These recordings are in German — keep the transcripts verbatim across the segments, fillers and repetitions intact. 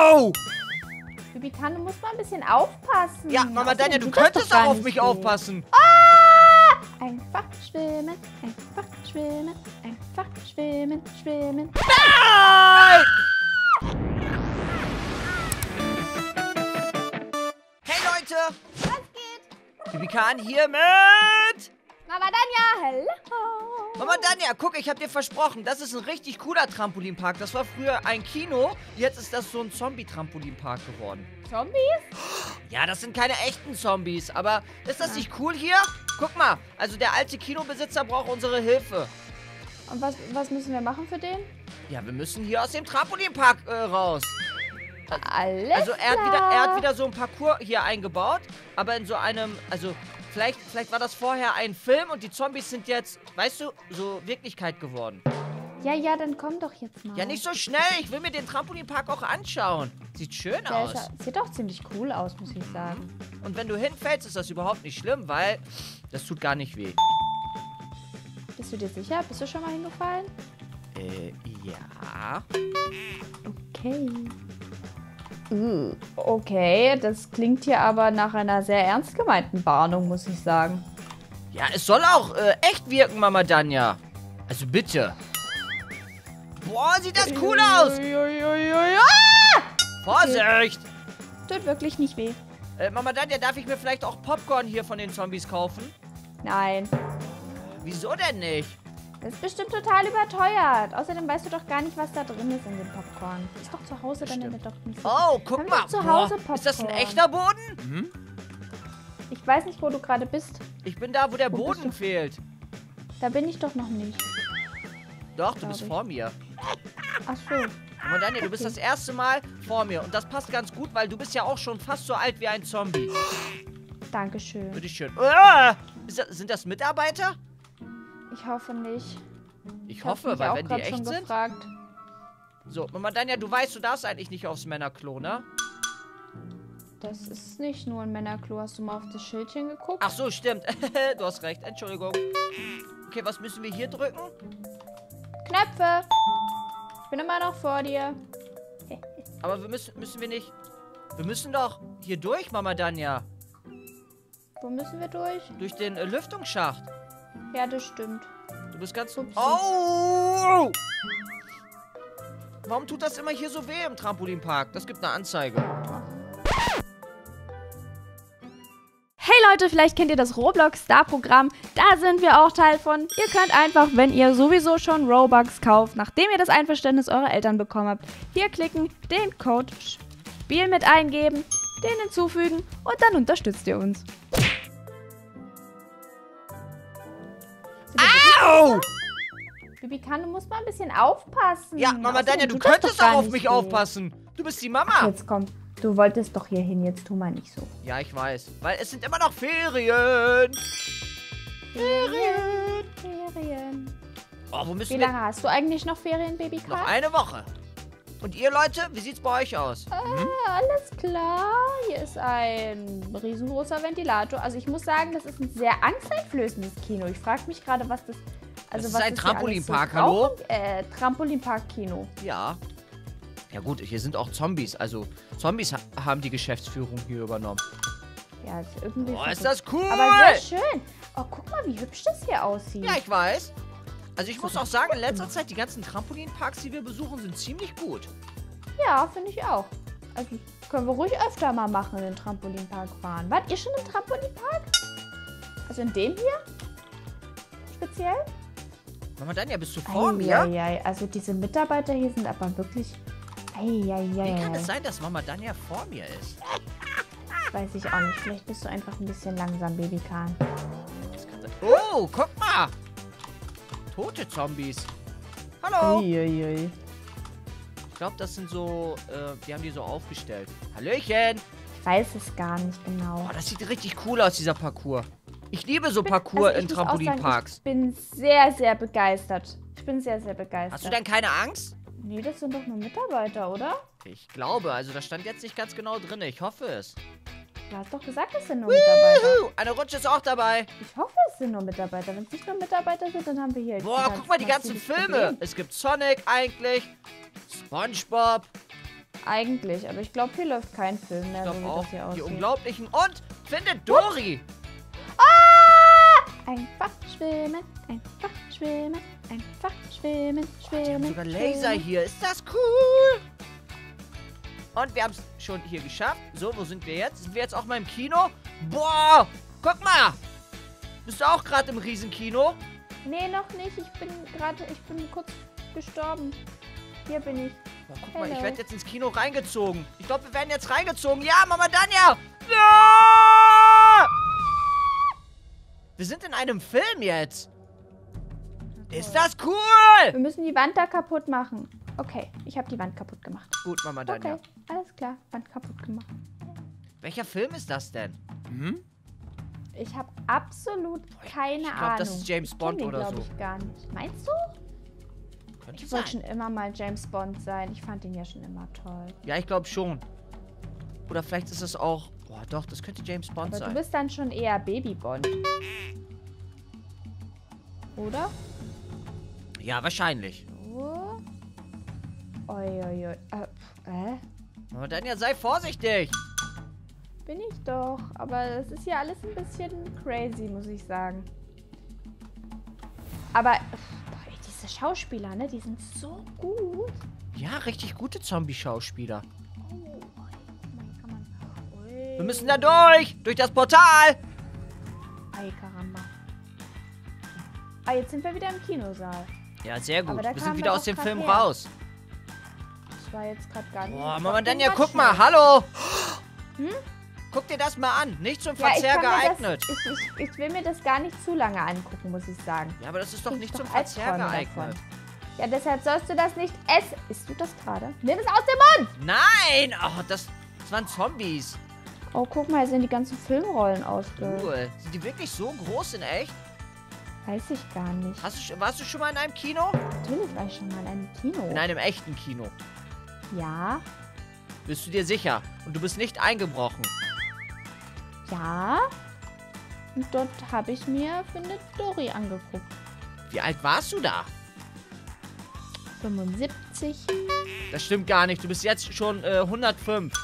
Au! Bibikan, du musst mal ein bisschen aufpassen. Ja, Mama Außerdem Danja, du tut das könntest doch gar auch auf nicht mich weh. aufpassen. Ah! Einfach schwimmen, einfach schwimmen, einfach schwimmen, schwimmen. Nein! Hey Leute! Was geht? Bibikan hier mit... Mama Danja, hallo. Mama Danja, guck, ich hab dir versprochen, das ist ein richtig cooler Trampolinpark. Das war früher ein Kino, jetzt ist das so ein Zombie-Trampolinpark geworden. Zombies? Ja, das sind keine echten Zombies, aber ist das nicht cool hier? Guck mal, also der alte Kinobesitzer braucht unsere Hilfe. Und was, was müssen wir machen für den? Ja, wir müssen hier aus dem Trampolinpark äh, raus. Alles Also er hat, klar. wieder, er hat wieder so ein Parcours hier eingebaut, aber in so einem, also vielleicht, vielleicht war das vorher ein Film und die Zombies sind jetzt, weißt du, so Wirklichkeit geworden. Ja, ja, dann komm doch jetzt mal. Ja, nicht so schnell, ich will mir den Trampolinpark auch anschauen. Sieht schön Der aus. ist, ja- sieht doch ziemlich cool aus, muss ich sagen. Und wenn du hinfällst, ist das überhaupt nicht schlimm, weil das tut gar nicht weh. Bist du dir sicher? Bist du schon mal hingefallen? Äh, ja. Okay. Uh, okay, das klingt hier aber nach einer sehr ernst gemeinten Warnung, muss ich sagen. Ja, es soll auch äh, echt wirken, Mama Danja. Also bitte. Boah, sieht das cool aus. Uiuiui. Ah! Vorsicht. Tut wirklich nicht weh. Äh, Mama Danja, darf ich mir vielleicht auch Popcorn hier von den Zombies kaufen? Nein. Wieso denn nicht? Das ist bestimmt total überteuert. Außerdem weißt du doch gar nicht, was da drin ist in dem Popcorn. Ist doch zu Hause dann Stimmt. doch nicht so. Oh, guck Haben wir mal. doch zu Hause Boah, ist das ein Popcorn? echter Boden? Mhm. Ich weiß nicht, wo du gerade bist. Ich bin da, wo der Wo bist Boden du? fehlt. Da bin ich doch noch nicht. Doch, du Glaub bist ich. vor mir. Ach so. Mama Danja, du bist Okay. das erste Mal vor mir. Und das passt ganz gut, weil du bist ja auch schon fast so alt wie ein Zombie. Dankeschön. Bitteschön. Ah! Ist das, sind das Mitarbeiter? Ich hoffe nicht. Ich Ich hab hoffe, mich weil auch wenn die grad echt schon sind. gefragt. So, Mama Danja, du weißt, du darfst eigentlich nicht aufs Männerklo, ne? Das ist nicht nur ein Männerklo. Hast du mal auf das Schildchen geguckt? Ach so, stimmt. Du hast recht. Entschuldigung. Okay, was müssen wir hier drücken? Knöpfe! Ich bin immer noch vor dir. Aber wir müssen, müssen wir nicht... Wir müssen doch hier durch, Mama Danja. Wo müssen wir durch? Durch den äh, Lüftungsschacht. Ja, das stimmt. Du bist ganz... Upsi. Oh! Warum tut das immer hier so weh im Trampolinpark? Das gibt eine Anzeige. Hey Leute, vielleicht kennt ihr das Roblox-Star-Programm. Da sind wir auch Teil von. Ihr könnt einfach, wenn ihr sowieso schon Robux kauft, nachdem ihr das Einverständnis eurer Eltern bekommen habt, hier klicken, den Code Spiel mit eingeben, den hinzufügen und dann unterstützt ihr uns. Au! Bibikan, du musst mal ein bisschen aufpassen. Ja, Mama Außerdem Danja, du tut das könntest doch gar auch auf nicht mich weh. aufpassen. Du bist die Mama. Jetzt komm, du wolltest doch hier hin, jetzt tu mal nicht so. Ja, ich weiß. Weil es sind immer noch Ferien. Ferien, Ferien. Oh, wo müssen Wie wir... lange hast du eigentlich noch Ferien, Bibikan? Noch eine Woche. Und ihr, Leute, wie sieht's bei euch aus? Ah, alles klar. Hier ist ein riesengroßer Ventilator. Also ich muss sagen, das ist ein sehr angsteinflößendes Kino. Ich frage mich gerade, was das... Also Das ist was ein hier alles Trampolinpark, so hallo? brauchen- Äh, Trampolinpark-Kino. Ja. Ja gut, hier sind auch Zombies. Also, Zombies ha haben die Geschäftsführung hier übernommen. Ja, ist irgendwie... Oh, ist verrückt. das cool! Aber sehr schön. Oh, guck mal, wie hübsch das hier aussieht. Ja, ich weiß. Also ich muss auch sagen, in letzter Zeit, die ganzen Trampolinparks, die wir besuchen, sind ziemlich gut. Ja, finde ich auch. Also können wir ruhig öfter mal machen, in den Trampolinpark fahren. Wart ihr schon im Trampolinpark? Also in dem hier? Speziell? Mama Danja, bist du vor mir? Eieiei, also diese Mitarbeiter hier sind aber wirklich... Eieiei. Wie kann es sein, dass Mama Danja vor mir ist? Weiß ich auch nicht. Vielleicht bist du einfach ein bisschen langsam, Bibikan. Das kann sein. Oh, guck mal! Tote Zombies. Hallo! Eieiei. Ich glaube, das sind so, äh, die haben die so aufgestellt. Hallöchen! Ich weiß es gar nicht genau. Oh, das sieht richtig cool aus, dieser Parcours. Ich liebe so bin- Parcours also ich in muss auch sagen, Trampolinparks. Ich bin sehr, sehr begeistert. Ich bin sehr, sehr begeistert. Hast du denn keine Angst? Nee, das sind doch nur Mitarbeiter, oder? Ich glaube, also da stand jetzt nicht ganz genau drin. Ich hoffe es. Du hast doch gesagt, es sind nur Mitarbeiter. Juhu, eine Rutsche ist auch dabei. Ich hoffe, es sind nur Mitarbeiter. Wenn es nicht nur Mitarbeiter sind, dann haben wir hier... Boah, ein guck mal, die ganzen massives Filme. Problem. Es gibt Sonic eigentlich, SpongeBob, Eigentlich, aber ich glaube, hier läuft kein Film mehr, Ich so glaube wie auch. das hier Die aussieht. Unglaublichen. Und findet Dory. Einfach schwimmen, einfach schwimmen, einfach schwimmen, Die haben schwimmen. sogar Laser schwimmen. hier. Ist das cool? Und wir haben es schon hier geschafft. So, wo sind wir jetzt? Sind wir jetzt auch mal im Kino? Boah, guck mal. Bist du auch gerade im Riesenkino? Nee, noch nicht. Ich bin gerade, ich bin kurz gestorben. Hier bin ich. Boah, guck mal, ich Hello. werde jetzt ins Kino reingezogen. Ich glaube, wir werden jetzt reingezogen. Ja, Mama Danja. Ja! Wir sind in einem Film jetzt. Ist das cool? Wir müssen die Wand da kaputt machen. Okay, ich habe die Wand kaputt gemacht. Gut, Mama Danja. Okay, alles klar. Wand kaputt gemacht. Welcher Film ist das denn? Hm? Ich habe absolut keine Ich Ahnung. glaube, das ist James Ich kenn Bond den, oder glaub so. ich gar nicht. Meinst du? Könnte Ich wollte sein. schon immer mal James Bond sein. Ich fand den ja schon immer toll. Ja, ich glaube schon. Oder vielleicht ist es auch... Boah, doch, das könnte James Bond Aber du sein. bist dann schon eher Baby Bond. Oder? Ja, wahrscheinlich. So. Oi, oi, oi. Äh, äh? Mama Danja, sei vorsichtig. Bin ich doch. Aber es ist ja alles ein bisschen crazy, muss ich sagen. Aber boah, ey, diese Schauspieler, ne? Die sind so gut. Ja, richtig gute Zombie-Schauspieler. Oh, oi, Mann, kann man- ui. Wir müssen da durch. Durch das Portal. Ei, Karamba. Ah, jetzt sind wir wieder im Kinosaal. Ja, sehr Aber gut. da Wir kamen sind wieder wir aus auch dem grad Film her. raus. Das war jetzt gerade gar nicht. Boah, Ich Mama glaub, den Danja, war guck mal. schnell. Hallo. Hm? Guck dir das mal an. Nicht zum Ja, ich, Verzehr kann mir geeignet. das, ich, ich, ich will mir das gar nicht zu lange angucken, muss ich sagen. Ja, aber das ist doch Krieg nicht ich zum doch Verzehr Albträume geeignet. davon. Ja, deshalb sollst du das nicht essen. Isst du das gerade? Nimm es aus dem Mund! Nein. Oh, das, das waren Zombies. Oh, guck mal, hier sind die ganzen Filmrollen ausge... Cool. Sind die wirklich so groß in echt? Weiß ich gar nicht. Hast du, sch- warst du schon mal in einem Kino? Natürlich war ich schon mal in einem Kino. In einem echten Kino. Ja, Bist du dir sicher? Und du bist nicht eingebrochen. ja. Und dort habe ich mir Findet Dory angeguckt. Wie alt warst du da? fünfundsiebzig. Das stimmt gar nicht. Du bist jetzt schon äh, hundertfünf.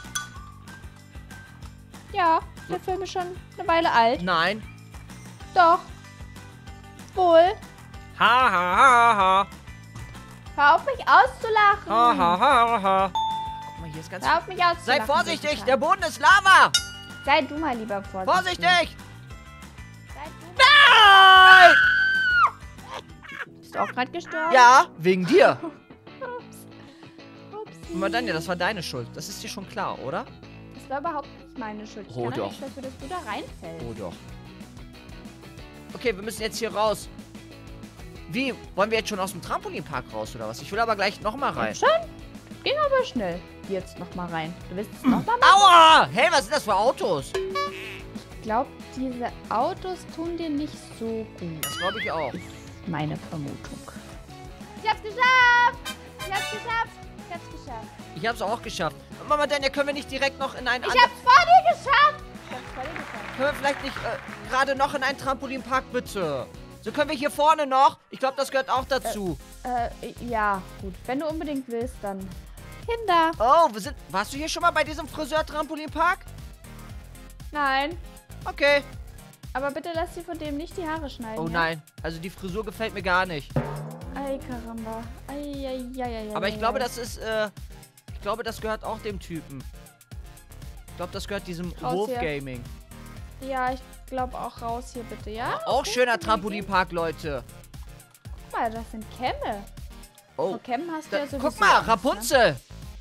Ja, der Film ist schon eine Weile alt. Nein. Doch. Wohl. Ha, ha, ha, ha. Hör auf, mich auszulachen. Ha, ha, ha, ha. Guck mal, hier ist ganz Hör auf, mich auszulachen. Sei vorsichtig, Jessica. der Boden ist Lava. Sei du mal lieber vorsichtig. Vorsichtig. Sei du Nein! Bist du auch gerade gestorben? Ja, wegen dir. Ups. Upsi. Mama Danja, das war deine Schuld. Das ist dir schon klar, oder? Das war überhaupt nicht meine Schuld. Ich Oh, kann doch. nichts dafür, dass du da reinfällst. Oh doch. Okay, wir müssen jetzt hier raus. Wie? Wollen wir jetzt schon aus dem Trampolinpark raus, oder was? Ich will aber gleich nochmal rein. Schon? Ging aber schnell. Jetzt noch mal rein. Du willst es noch mal machen? Aua! Hey, was sind das für Autos? Ich glaube, diese Autos tun dir nicht so gut. Das glaube ich auch. Meine Vermutung. Ich hab's geschafft! Ich hab's geschafft! Ich hab's geschafft. Ich habe es auch geschafft. Mama Danja, können wir nicht direkt noch in einen Ich anderen... hab's vor dir geschafft! Ich hab's vor dir geschafft. Können wir vielleicht nicht äh, gerade noch in einen Trampolinpark, bitte? So können wir hier vorne noch. Ich glaube, das gehört auch dazu. Äh, ja, gut. Wenn du unbedingt willst, dann... Kinder! Oh, wir sind... Warst du hier schon mal bei diesem Friseur-Trampolinpark? Nein. Okay. Aber bitte lass dir von dem nicht die Haare schneiden. Oh ja? nein. Also die Frisur gefällt mir gar nicht. Ei, Karamba. Ei, ei, ei, ei, Aber ei, ich glaube, ei. das ist, äh... Ich glaube, das gehört auch dem Typen. Ich glaube, das gehört diesem Raus Wolf hier. Gaming. Ja, ich glaube auch raus hier bitte, ja? Auch Okay, schöner können wir Trampolinpark, Leute. gehen? Guck mal, das sind Kämme. Oh, Oh, Kämmen hast du da, ja sowieso. guck mal, Angst, ne? Rapunzel.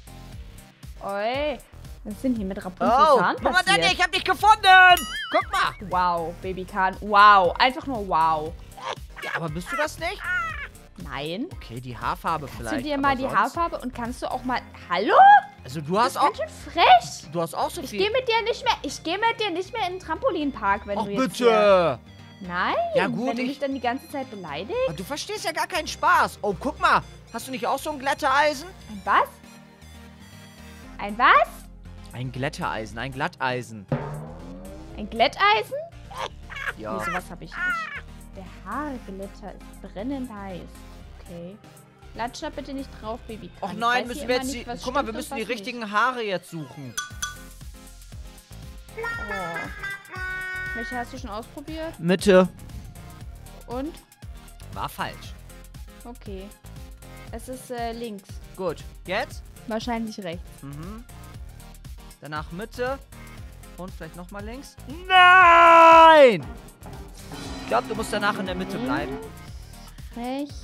Oi. Was sind hier mit Rapunzel Oh, Zahn Mama passiert? Danja, ich hab dich gefunden. Guck mal. Wow, Babykahn. Wow. Einfach nur wow. Ja, aber bist du das nicht? Nein. Okay, die Haarfarbe vielleicht. Kannst du dir aber mal die sonst- Haarfarbe und kannst du auch mal... Hallo? Also du Das hast ist auch... ganz schön frech. Du hast auch so Ich viel... gehe mit dir nicht mehr... Ich gehe mit dir nicht mehr in den Trampolinpark, wenn Ach du jetzt bitte. Hier... Nein. Ja, gut, Wenn du ich- mich dann die ganze Zeit beleidigst. Aber du verstehst ja gar keinen Spaß. Oh, guck mal. Hast du nicht auch so ein Glätteisen? Ein was? Ein was? Ein Glätteisen, ein Glatteisen. Ein Glätteisen? Ja. Nee, sowas habe ich nicht. Der Haarglitter ist brennend heiß. Okay. Latsch da bitte nicht drauf, Baby. Och nein, müssen wir jetzt die... Guck mal, wir müssen die richtigen Haare jetzt suchen. Oh. Welche hast du schon ausprobiert? Mitte. Und? War falsch. Okay. Es ist äh, links. Gut. Jetzt? Wahrscheinlich rechts. Mhm. Danach Mitte. Und vielleicht nochmal links. Nein! Ich glaube, du musst danach in der Mitte bleiben. Rechts.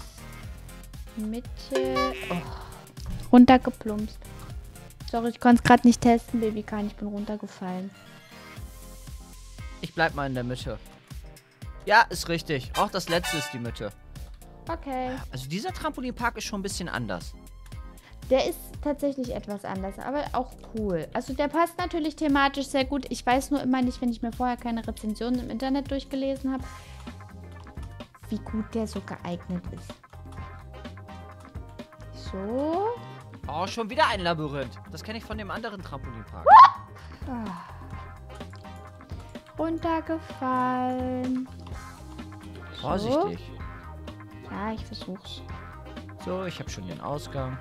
Mitte. Oh. Runtergeplumpst. Sorry, ich konnte es gerade nicht testen, Babykan. Ich bin runtergefallen. Ich bleib mal in der Mitte. Ja, ist richtig. Auch das letzte ist die Mitte. Okay. Also dieser Trampolinpark ist schon ein bisschen anders. Der ist tatsächlich etwas anders, aber auch cool. Also der passt natürlich thematisch sehr gut. Ich weiß nur immer nicht, wenn ich mir vorher keine Rezensionen im Internet durchgelesen habe, wie gut der so geeignet ist. So. Oh, schon wieder ein Labyrinth. Das kenne ich von dem anderen Trampolinpark. Ah. Runtergefallen. Vorsichtig. So. Ja, ich versuch's. So, ich habe schon den Ausgang.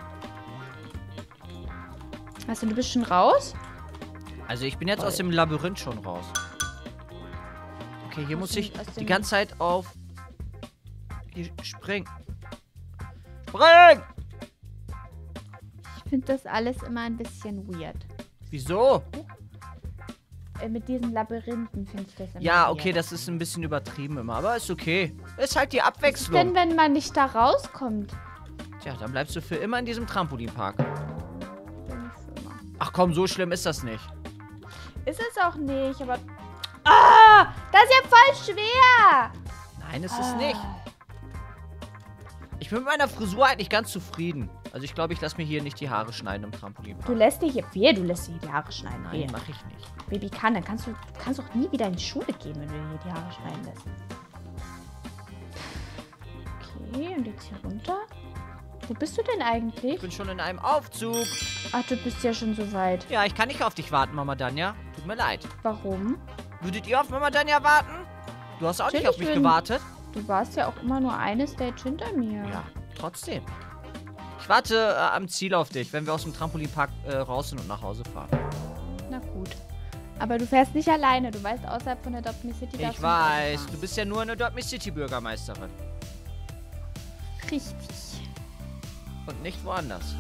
Also du bist schon raus? Also ich bin jetzt Voll. aus dem Labyrinth schon raus. Okay, hier Aus muss dem- ich aus die dem- ganze Zeit auf... Hier springen. Spring! Ich finde das alles immer ein bisschen weird. Wieso? Äh, mit diesen Labyrinthen finde ich das immer Ja, weird. okay, das ist ein bisschen übertrieben immer, aber ist okay. Ist halt die Was ist Abwechslung. denn, wenn man nicht da rauskommt? Tja, dann bleibst du für immer in diesem Trampolinpark. Bin ich für immer. Ach komm, so schlimm ist das nicht. Ist es auch nicht, aber... Ah! Das ist ja voll schwer! Nein, ist es Ah. nicht. Ich bin mit meiner Frisur eigentlich ganz zufrieden. Also ich glaube, ich lasse mir hier nicht die Haare schneiden im Trampolinpark. Du lässt dir hier... Wehe, du lässt dir hier die Haare schneiden. Nein, Wehe. mache ich nicht. Baby kann, dann kannst du kannst auch nie wieder in die Schule gehen, wenn du dir hier die Haare schneiden lässt. Okay, und jetzt hier runter. Wo bist du denn Ich eigentlich? bin schon in einem Aufzug. Ach, du bist ja schon so weit. Ja, ich kann nicht auf dich warten, Mama Danja. Tut mir leid. Warum? Würdet ihr auf Mama Danja warten? Du hast auch nicht Natürlich auf mich würden- gewartet. Du warst ja auch immer nur eine Stage hinter mir. Ja, trotzdem. Ich warte äh, am Ziel auf dich, wenn wir aus dem Trampolinpark äh, raus sind und nach Hause fahren. Na gut. Aber du fährst nicht alleine. Du weißt, außerhalb von der Adopt Me City darfst Ich du nicht weiß, fahren. du bist ja nur eine Adopt Me City Bürgermeisterin. Richtig. Und nicht woanders.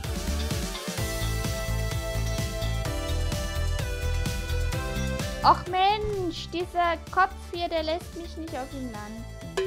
Och Mensch, dieser Kopf hier, der lässt mich nicht auf ihn landen.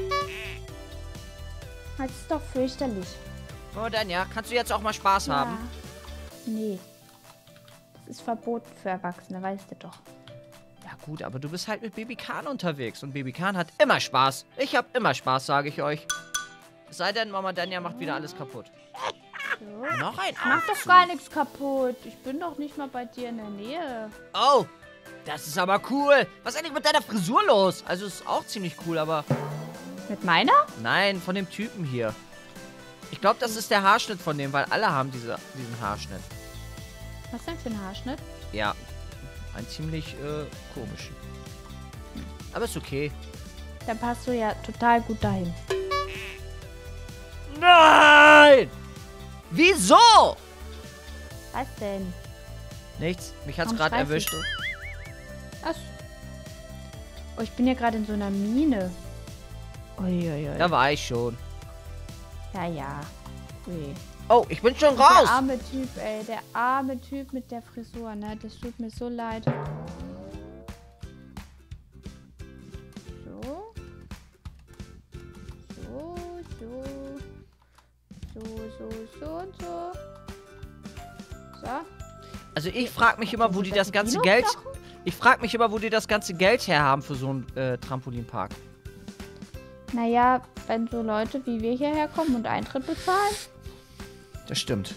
Das ist doch fürchterlich. Mama Danja, kannst du jetzt auch mal Spaß haben? Nee. Das ist verboten für Erwachsene, weißt du doch. Ja gut, aber du bist halt mit Baby Khan unterwegs. Und Baby Khan hat immer Spaß. Ich hab immer Spaß, sage ich euch. Es sei denn, Mama Danja macht wieder alles kaputt. So. Noch ein Ich mach doch Aufzug. gar nichts kaputt. Ich bin doch nicht mal bei dir in der Nähe. Oh, das ist aber cool. Was ist eigentlich mit deiner Frisur los? Also ist auch ziemlich cool, aber... Mit meiner? Nein, von dem Typen hier. Ich glaube, das ist der Haarschnitt von dem, weil alle haben diese, diesen Haarschnitt. Was denn für ein Haarschnitt? Ja, ein ziemlich äh, komischen. Aber ist okay. Dann passt du ja total gut dahin. Nein! Wieso? Was denn? Nichts. Mich hat's Warum gerade schreist du erwischt. so? Ach. Oh, ich bin ja gerade in so einer Mine. Uiuiui. Da war ich schon. Ja, ja. Ui. Oh, ich bin schon Der raus. arme Typ, ey. Der arme Typ mit der Frisur, ne? Das tut mir so leid. So. So, so. So, so, so und so. So. Also ich frage mich immer, wo die das ganze Dino Geld... Knochen? Ich frage mich immer, wo die das ganze Geld herhaben für so einen äh, Trampolinpark. Naja, wenn so Leute wie wir hierher kommen und Eintritt bezahlen. Das stimmt.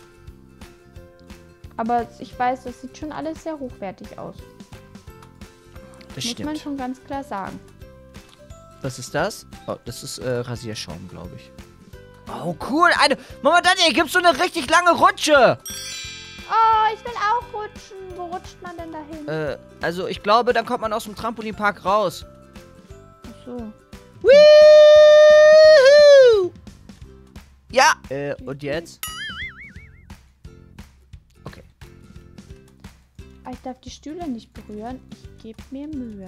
Aber ich weiß, das sieht schon alles sehr hochwertig aus. Das Muss man stimmt. schon ganz klar sagen. Was ist das? Oh, das ist äh, Rasierschaum, glaube ich. Oh, cool. Eine... Mama Danja, hier gibt's so eine richtig lange Rutsche. Oh, ich will auch rutschen. Wo rutscht man denn dahin? Äh, also ich glaube, dann kommt man aus dem Trampolinpark raus. Ach so. Woohoo! Ja. Äh, und jetzt? Okay. Ich darf die Stühle nicht berühren. Ich gebe mir Mühe.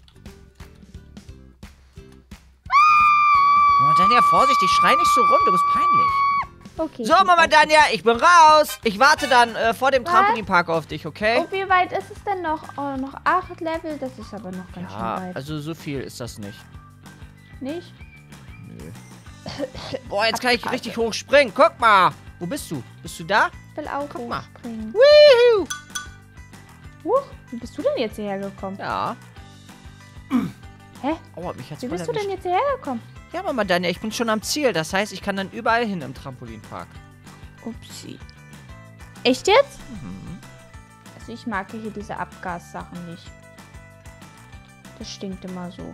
Mama Danja, vorsichtig, schrei nicht so rum, du bist peinlich. Okay. So, Mama Danja, ich bin raus. Ich warte dann äh, vor dem Was? Trampolinpark auf dich, okay? Oh, wie weit ist es denn noch? Oh, noch acht Level. Das ist aber noch ganz Ja, schön weit. also so viel ist das nicht. Nicht? Nö. Boah, jetzt kann ich richtig hoch springen. Guck mal. Wo bist du? Bist du da? Ich will auch Guck mal. hochspringen. Wuhu. Huch, wie bist du denn jetzt hierher gekommen? Ja. Hä? Aua, mich hat's Wie voll bist du denn erwischt. jetzt hierher gekommen? Ja, Mama Danja, ich bin schon am Ziel. Das heißt, ich kann dann überall hin im Trampolinpark. Upsi. Echt jetzt? Mhm. Also ich mag hier diese Abgassachen nicht. Das stinkt immer so.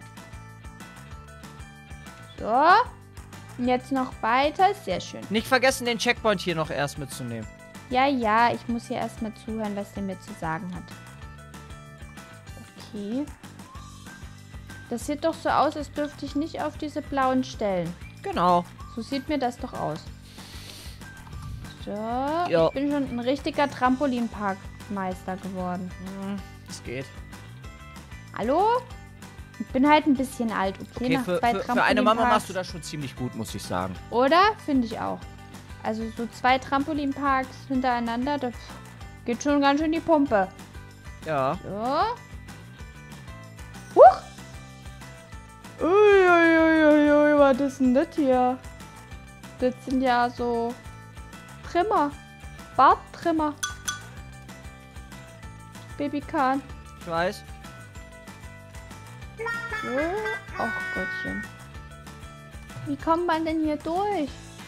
So. Und jetzt noch weiter. Sehr schön. Nicht vergessen, den Checkpoint hier noch erst mitzunehmen. Ja, ja, ich muss hier erstmal zuhören, was der mir zu sagen hat. Okay. Das sieht doch so aus, als dürfte ich nicht auf diese blauen Stellen. Genau. So sieht mir das doch aus. So, Jo. ich bin schon ein richtiger Trampolinparkmeister geworden. Hm, das geht. Hallo? Ich bin halt ein bisschen alt, okay, Okay, nach für, zwei für, für eine Mama Trampolinparks. machst du das schon ziemlich gut, muss ich sagen. Oder? Finde ich auch. Also so zwei Trampolinparks hintereinander, das geht schon ganz schön die Pumpe. Ja. So. Huch! Uiuiuiui, was ist denn das hier? Das sind ja so Trimmer. Barttrimmer. Babykahn. Ich weiß. So. Ach Gottchen. Wie kommt man denn hier durch?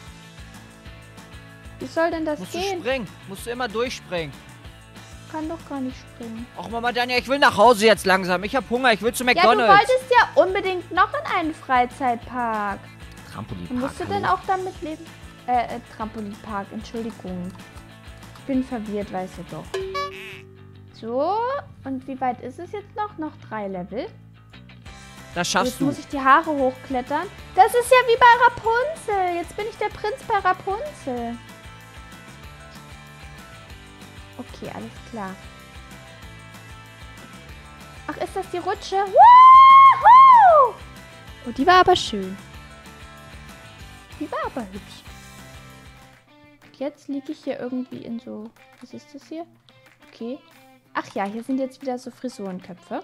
Wie soll denn das Musst du gehen? springen. Musst du immer durchspringen. Kann doch gar nicht springen. Och, Mama Danja, ich will nach Hause jetzt langsam. Ich hab Hunger. Ich will zu Ja, du McDonald's. wolltest ja unbedingt noch in einen Freizeitpark. Trampolinpark. Musst du hallo. denn auch damit leben? Äh, äh, Trampolinpark, Entschuldigung. Ich bin verwirrt, weißt du doch. So, und wie weit ist es jetzt noch? Noch drei Level. Das schaffst Jetzt du. muss ich die Haare hochklettern. Das ist ja wie bei Rapunzel. Jetzt bin ich der Prinz bei Rapunzel. Okay, alles klar. Ach, ist das die Rutsche? Woohoo! Oh, die war aber schön. Die war aber hübsch. Und jetzt liege ich hier irgendwie in so... Was ist das hier? Okay. Ach ja, hier sind jetzt wieder so Frisurenköpfe.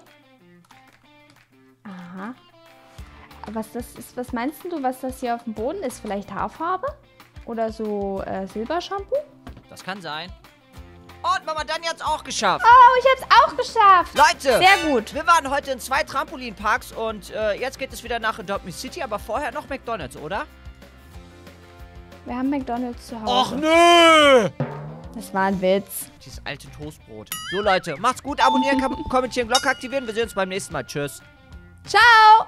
Aha. Was das ist, was meinst du, was das hier auf dem Boden ist? Vielleicht Haarfarbe? Oder so äh, Silbershampoo? Das kann sein. Und Mama Danja hat's auch geschafft. Oh, ich hab's auch geschafft. Leute, Sehr gut. wir waren heute in zwei Trampolinparks und äh, jetzt geht es wieder nach Adopt Me City, aber vorher noch McDonald's, oder? Wir haben McDonald's zu Hause. Och nö! Das war ein Witz. Dieses alte Toastbrot. So Leute, macht's gut, abonnieren, kommentieren, Glocke aktivieren. Wir sehen uns beim nächsten Mal. Tschüss. Ciao.